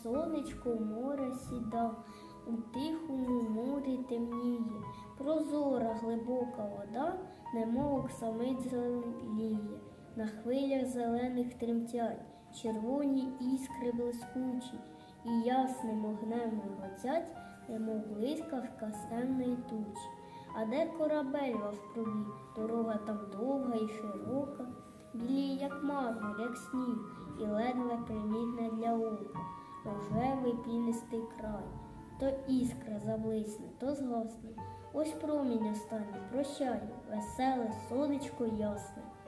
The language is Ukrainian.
сонечко в море сіда, у тихому морі темніє, прозора глибока вода, немов оксамит зеленіє. На хвилях зелених тремтять червоні іскри блискучі, і ясним огнем миготять, немов блискавка з темної тучі. А де корабель ваш пробіг, дорога там довга і широка, біліє, як мармур, як сніг, і ледве примітне для ока. Рожевий пінистий край, то іскра заблисне, то згасне. Ось промінь останній, прощай, веселе сонечко ясне.